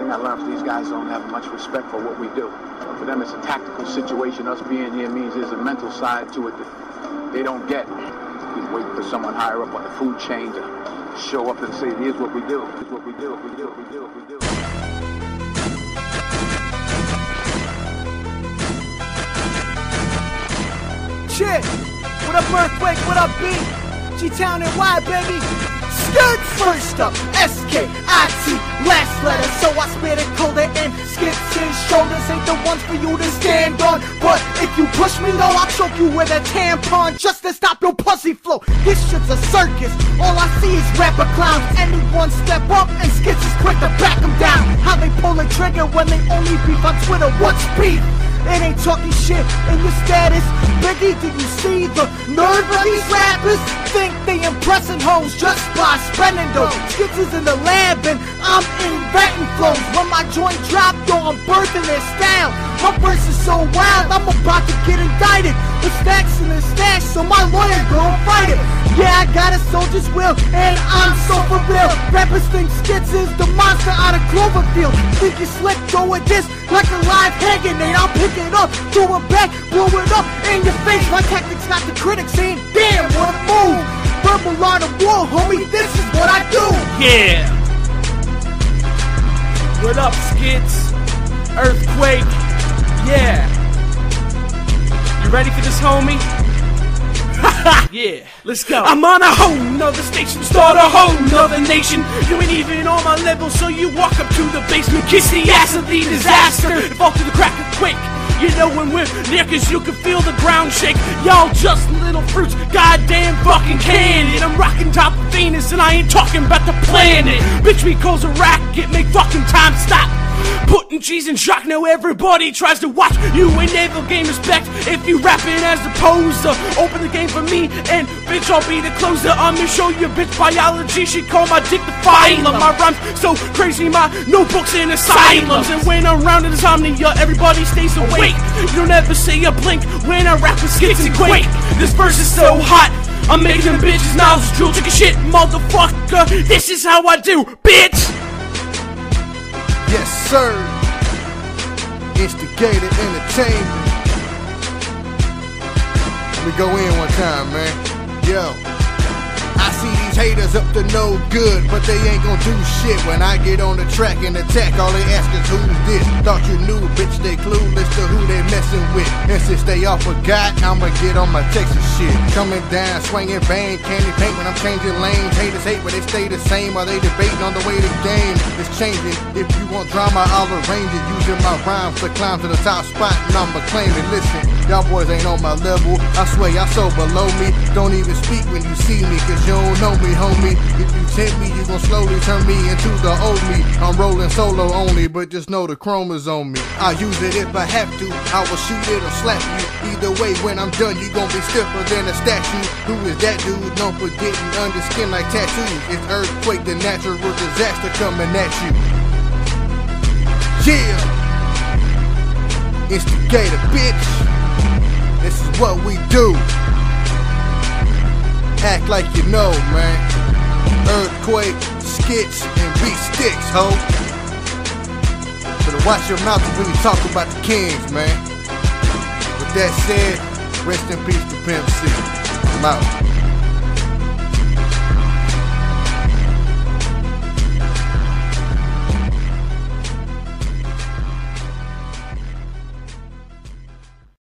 thing I learned, these guys don't have much respect for what we do. For them, it's a tactical situation. Us being here means there's a mental side to it that they don't get. He's waiting for someone higher up on the food chain to show up and say, here's what we do, here's what we do, what we do, what we do, what we do. Shit! What up, Earthquake? What up, B? G-Town and Y, baby! Skitz! First up, S-K-I-T, last letter, so I spit it colder and Skitz's shoulders ain't the ones for you to stand on. But if you push me low, I'll choke you with a tampon just to stop your pussy flow. This shit's a circus, all I see is rapper clowns. Anyone step up and Skitz is quick to back them down. How they pull a trigger when they only beef on Twitter, what's beef? It ain't talking shit in your status. Biggie, do you see the nerve of these rappers? Think they impressing hoes just by spending dough. Skitz is in the lab and I'm inventing flows. When my joint drop, yo, I'm birthing their style. My verse is so wild, I'm about to get indicted with stacks in the stash, so my lawyer gon' fight it. Yeah, I got a soldier's will, and I'm so for real. Rappers think Skitz is the monster out of Cloverfield. Think you slick, go with this like a live hand grenade. I'll pick it up, throw it back, blow it up in your face. My tactics got the critics saying, damn, what a move. Verbal art of war, homie, this is what I do. Yeah. What up, Skitz? Earthquake. Yeah. You ready for this, homie? Yeah, let's go. I'm on a whole nother station, start a whole nother nation. You ain't even on my level, so you walk up to the basement, kiss the ass of the disaster, fall to the cracker quick. You know when we're near, cause you can feel the ground shake. Y'all just little fruits, goddamn fucking candid. I'm rocking top of Venus and I ain't talking about the planet. Bitch, me calls a racket, make fucking time stop. Putting cheese in shock, now everybody tries to watch. You ain't never gain respect if you rapping as a poser. Open the game for me and bitch, I'll be the closer. I'ma show you bitch biology, she call my dick the phylum. My rhymes so crazy, my notebooks in asylums. And when I'm round in insomnia, everybody stays awake. You don't ever say a blink when I rap with Skitz and Quake. This verse is so hot, I'm making them bitches nostrils drool. Take a shit, motherfucker, this is how I do, bitch. Yes, sir. Instigated entertainment. Let me go in one time, man. Yo. I see these haters up to no good, but they ain't gon' do shit when I get on the track and attack. All they ask is who's this? Thought you knew, bitch, they clueless to who they messing with. And since they all forgot, I'ma get on my Texas shit. Coming down, swinging bang, candy paint when I'm changing lanes. Haters hate, but they stay the same. Are they debating on the way the game is changing? If you want drama, I'll arrange it. Using my rhymes to climb to the top spot, and I'ma claim it. Listen, y'all boys ain't on my level. I swear y'all so below me. Don't even speak when you see me, cause you don't know me, homie. If you tempt me, you gon' slowly turn me into the old me. I'm rolling solo only, but just know the chrome is on me. I'll use it if I have to. I will shoot it or slap you. Either way, when I'm done, you gon' be stiffer than a statue. Who is that dude? Don't forget and under skin like tattoos. It's Earthquake, the natural disaster coming at you. Yeah! Instigator, bitch. This is what we do. Act like you know, man. Earthquake, Skitz, and B-Stix, ho. Better watch your mouth when you talk about the kings, man. With that said, rest in peace to Pimp C. I'm out.